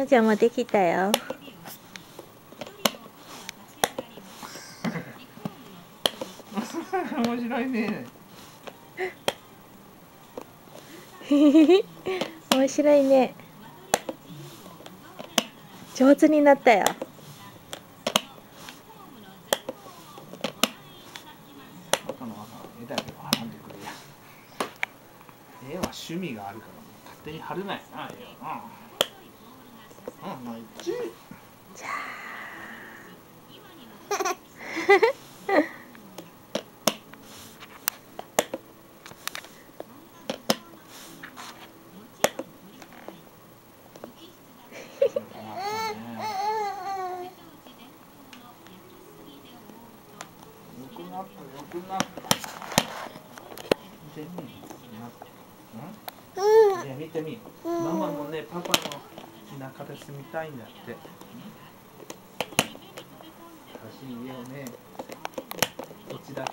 ちゃんもできたよ。 面白いね。 面白いね。上手になったよ。 赤の絵だけは貼らんでくれや。絵は趣味があるから勝手に貼れないな、絵はな。まあ一。 じゃあ。 よくなったよくなった。見てみ。ね見てみ。ママもねパパの田舎で住みたいんだって。新しい家をね。土地だけ